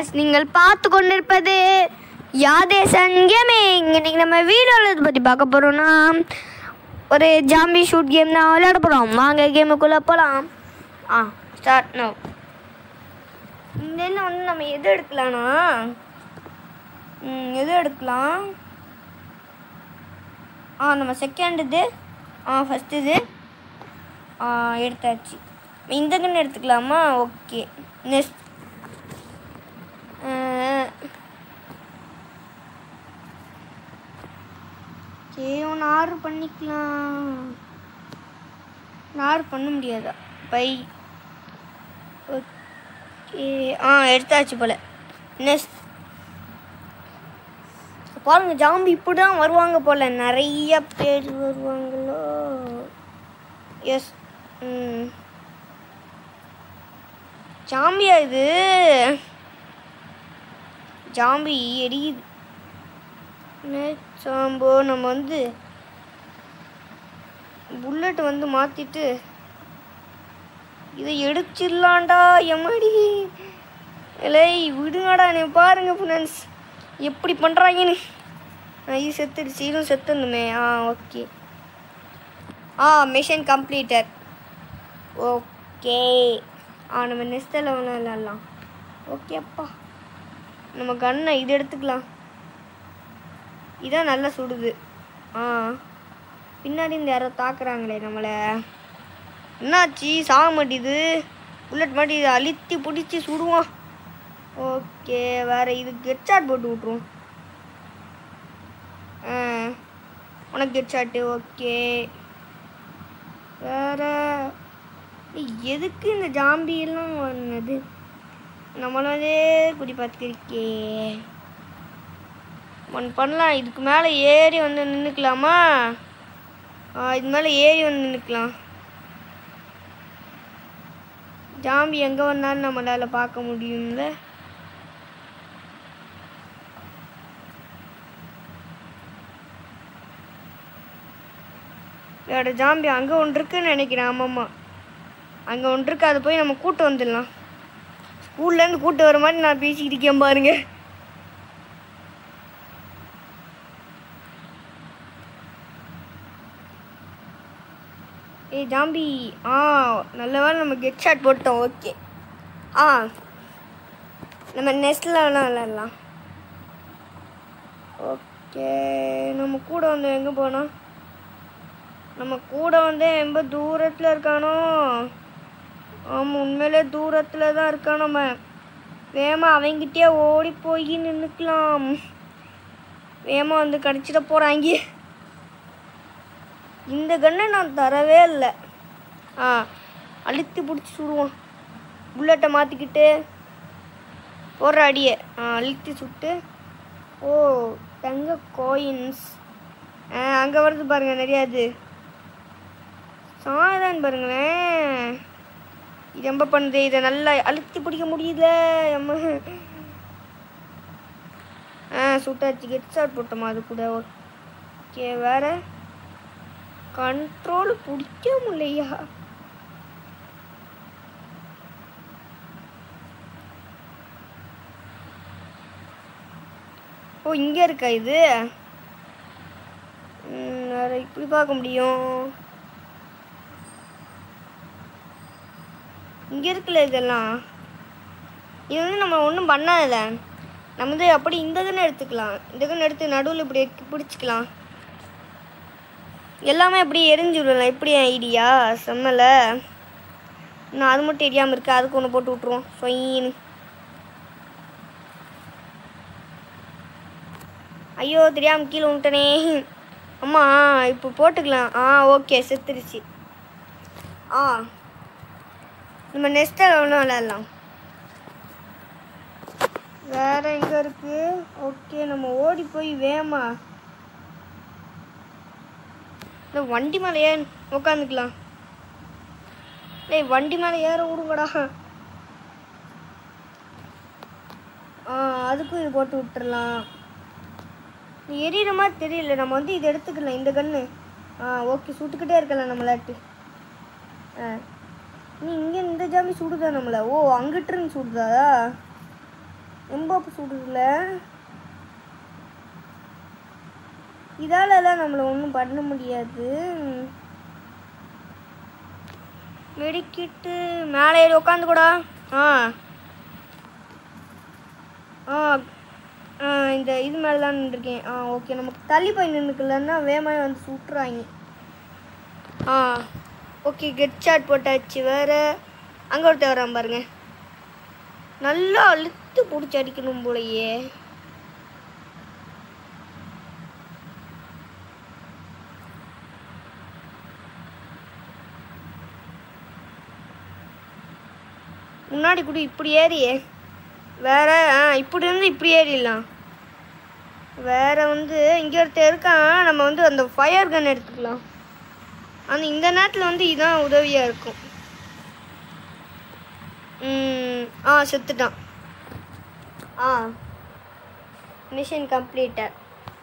Friends, நீங்கள் பார்த்து கொண்டிருப்பது யாதேசன் கேமிங். இன்னைக்கு நம்ம வீடியோவில் இதை பற்றி பார்க்க போகிறோம்னா ஒரு ஜாம்பி ஷூட் கேம் தான் விளையாட போகிறோம். வாங்க கேமுக்குள்ளே போகலாம். Start now. இந்த வந்து நம்ம எது எடுக்கலாம்னா நம்ம செகண்ட் இது ஃபஸ்ட் இது எடுத்தாச்சு. இந்த கன்று எடுத்துக்கலாமா? ஓகே. நெக்ஸ்ட் ஒன்று ஆர்டர் பண்ணிக்கலாம். ஆர்டர் பண்ண முடியாதா? Bye okay. எடுத்தாச்சு போல். நெக்ஸ்ட் பாருங்க, ஜாம்பி இப்படி தான் வருவாங்க போல். நிறைய பேர் வருவாங்களோ. எஸ், ஜாம்பியா இது? ஜாம்பி எரியுது. சாம்போ நம்ம வந்து புல்லட் வந்து மாற்றிட்டு இதை எடுச்சிடலாண்டா. எம்மாடி இல்லை, விடுங்கடா. நீ பாருங்க ஃப்ரெண்ட்ஸ் எப்படி பண்ணுறாங்கன்னு. இது செத்துடுச்சு, இதுவும் செத்துணுமே. ஓகே. Mission completed. ஓகே. நம்ம நெக்ஸ்ட் லெவலில் விளாட்லாம். ஓகே. அப்பா, நம்ம கன்னை இது எடுத்துக்கலாம். இதான் நல்லா சுடுது. பின்னாடி இந்த யாரோ தாக்குறாங்களே நம்மளை. என்னாச்சு? சாக மாட்டேது. புல்லட் மாட்டி இதை அழுத்தி பிடிச்சி சுடுவோம். ஓகே. வேறு இது ஹெட்ஷாட் போட்டு விட்ருவோம். உனக்கு ஹெட்ஷாட்டு. ஓகே. வேறு எதுக்கு இந்த ஜாம்பியெல்லாம் வந்தது? நம்மளே குடி பார்த்துக்கிருக்கே. ஒன்று பண்ணலாம். இதுக்கு மேலே ஏறி வந்து நின்றுக்கலாமா? இது மேலே ஏறி வந்து நின்றுக்கலாம். ஜாம்பி எங்கே வந்தாலும் நம்மளால் பார்க்க முடியும்ல. வேற ஜாம்பி அங்கே ஒன்று இருக்குன்னு நினைக்கிறேன். ஆமாம்மா, அங்கே ஒன்று இருக்கு. அதை போய் நம்ம கூட்டு வந்துடலாம். ஸ்கூல்லேருந்து கூட்டு வர மாதிரி நான் பேசிக்கிட்டு இருக்கேன் பாருங்க. ஜாம்பி நல்ல வேலை நம்ம ஹெட் ஷாட் போட்டோம். ஓகே. நம்ம நெக்ஸ்ட்டில் விளாட்லாம். ஓகே. நம்ம கூட வந்து எங்கே போனோம்? நம்ம கூட வந்து ரொம்ப தூரத்தில் இருக்கானோ? ஆமாம், உண்மையிலே தூரத்தில் தான் இருக்கான். நம்ம வேகமாக அவங்கிட்டே ஓடி போய் நின்றுக்கலாம். வேகமாக வந்து கடிச்சிட போகிறாங்க. இந்த கன்னை நான் தரவே இல்லை. அழுத்தி பிடிச்சி சுடுவோம். புல்லட்டை மாற்றிக்கிட்டு போடுற அடியை அழுத்தி சுட்டு. தங்க காயின்ஸ் அங்கே வருது பாருங்கள். நிறையா இது சாதான் பாருங்களேன். இது ரொம்ப பண்ணுது. இதை நல்லா அழுத்தி பிடிக்க முடியல. சுட்டாச்சு. ஹெட் ஷாட் போட்டோமா அது கூட. ஓகே. வேறு கண்ட்ரோல் பிடிக்க முடியலையா? இங்கே இருக்கா இது? வேற இப்படி பார்க்க முடியும். இங்கே இருக்குல்ல இதெல்லாம். இது வந்து நம்ம ஒன்றும் பண்ணாதில்ல. நம்ம வந்து அப்படி இந்த கன்று எடுத்துக்கலாம். இந்த கன்று எடுத்து நடுவில் இப்படி பிடிச்சிக்கலாம். எல்லாமே எப்படி எரிஞ்சு விடலாம். எப்படி ஐடியா செம்மல. இன்னும் அது மட்டும் எரியாமல் இருக்கு. அதுக்கு ஒன்று போட்டு விட்ருவோம். சொயின்னு. ஐயோ, தெரியாமல் கீழே விட்டனே. அம்மா, இப்போ போட்டுக்கலாம். ஓகே. செத்துருச்சு. நம்ம நெக்ஸ்ட் லெவலில் விளையாடலாம். வேறு எங்கே இருக்குது? ஓகே. நம்ம ஓடி போய் வேமா இந்த வண்டி மேலே ஏன் உட்காந்துக்கலாம். வண்டி மேலே ஏற விடுங்கடா. அதுக்கும் இது போட்டு விட்டுறலாம். எரியிற மாதிரி தெரியல. நம்ம வந்து இது எடுத்துக்கலாம். இந்த கன்று ஓகே. சுட்டுக்கிட்டே இருக்கலாம் நம்மளாட்டு. நீ இங்கே இந்த ஜாமி சுடுதா நம்மளை? அங்கிட்டு இருந்து சுடுதா? ரொம்ப சுடுதுல. இதாலலாம் நம்மளை ஒன்றும் பண்ண முடியாது. மெடிக்கிட்டு மேலே ஏறி உட்காந்துக்கூடா. இந்த இது மேலே தான் நின்றுருக்கேன். ஓகே, நமக்கு தள்ளி போய் நின்றுக்கலன்னா வேகமாக வந்து சுட்டுறாங்க. ஓகே, கெட் ஷாட் போட்டாச்சு. வேறு அங்கே ஒருத்தர் வரான் பாருங்க. நல்லா அழுத்து பிடிச்சி அடிக்கணும் போலையே. முன்னாடி கூட இப்படி ஏறியே. வேற இப்படி இருந்து இப்படி ஏறிடலாம். வேற வந்து இங்கே ஒருத்தர் இருக்கான். நம்ம வந்து அந்த ஃபயர் கன் எடுத்துக்கலாம். அந்த இந்த நேரத்தில் வந்து இதுதான் உதவியாக இருக்கும். செத்துட்டான். Mission completed.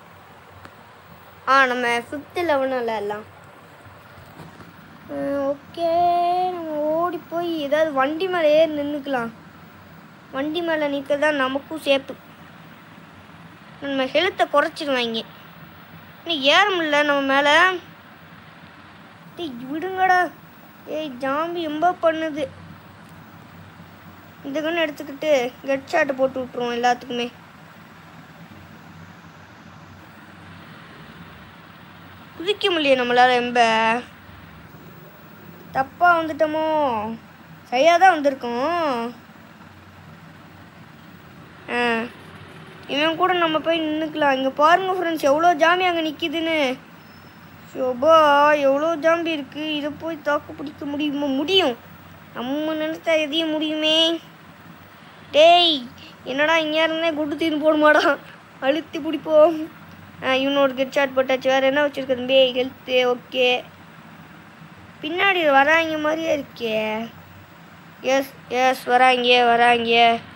நம்ம 5th லெவலில் எல்லாம் ஓகே. நம்ம ஓடி போய் ஏதாவது வண்டி மேலே ஏறி நின்றுக்கலாம். வண்டி மேலே நிற்கிறதா நமக்கும் சேஃப்டு. நம்ம ஹெல்த்தை குறைச்சிடுவாங்க. இன்னும் ஏற முடியல நம்ம மேலே. விடுங்கடா. ஜாம்பி ரொம்ப பண்ணுது. இந்த கன்று எடுத்துக்கிட்டு கெட் ஷாட்டை போட்டு விட்ருவோம் எல்லாத்துக்குமே. குதிக்க முடியல நம்மளால். ரொம்ப தப்பாக வந்துட்டோமோ? சரியாக தான் வந்திருக்கோம். இவன் கூட நம்ம போய் நின்றுக்கலாம். இங்கே பாருங்க ஃப்ரெண்ட்ஸ், எவ்வளோ ஜாம்பி அங்கே நிற்கிதுன்னு. ஷோபா, எவ்வளோ ஜாம்பி இருக்குது. இதை போய் தாக்கு பிடிக்க முடியும். நம்ம நினைச்சா எதையும் முடியுமே. டேய், என்னடா இங்கே இருந்தே குட்டு தீர்ந்து போடுமாடா. அழுத்தி பிடிப்போம். இவனோட கெட் ஷாட் போட்டாச்சு. வேறு என்ன வச்சுருக்க தம்பி? ஹெல்த்து. ஓகே, பின்னாடி வராங்க மாதிரியே இருக்கே. எஸ் வராங்க.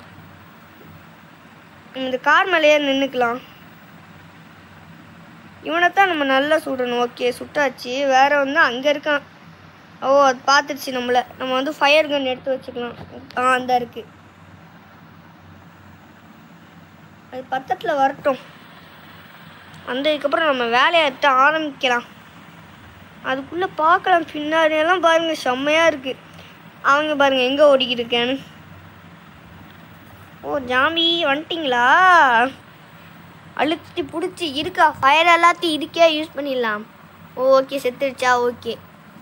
இந்த கார் மேலேயே நின்றுக்கலாம். இவனைத்தான் நம்ம நல்லா சுடணும். ஓகே, சுட்டாச்சு. வேறு வந்து அங்கே இருக்கான். அது பார்த்துருச்சு நம்மளை. நம்ம வந்து ஃபயர் கன் எடுத்து வச்சுக்கலாம். அந்த இருக்குது. அது பக்கத்தில் வரட்டும். வந்ததுக்கப்புறம் நம்ம வேலையை எடுத்து ஆரம்பிக்கலாம். அதுக்குள்ளே பார்க்கலாம். பின்னாடியெல்லாம் பாருங்கள், செம்மையாக இருக்குது. அவங்க பாருங்கள் எங்கே ஓடிக்கிட்டு இருக்கேன்னு. ஜாம்பி வந்துட்டிங்களா? அழுத்தி பிடிச்சி இருக்கா. ஃபயர் எல்லாத்தையும் இதுக்கே யூஸ் பண்ணிடலாம். ஓகே, செத்துடுச்சா? ஓகே.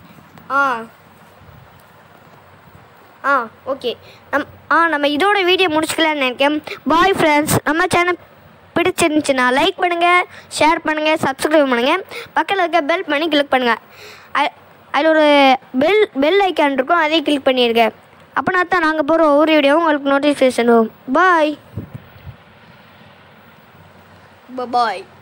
ஓகே, நம்ம இதோட வீடியோ முடிச்சுக்கலான்னு நினைக்கிறேன். Bye friends. நம்ம சேனல் பிடிச்சிருந்துச்சுன்னா லைக் பண்ணுங்கள், ஷேர் பண்ணுங்கள், சப்ஸ்கிரைப் பண்ணுங்கள். பக்கத்தில் இருக்க பெல் பண்ணி கிளிக் பண்ணுங்கள். அதில் ஒரு பெல் ஐக்கான் இருக்கும், அதையும் கிளிக் பண்ணியிருக்கேன். அப்படின்னா தான் நாங்கள் போகிற ஒவ்வொரு வீடியோவும் உங்களுக்கு நோட்டிஃபிகேஷன் வரும். பாய்.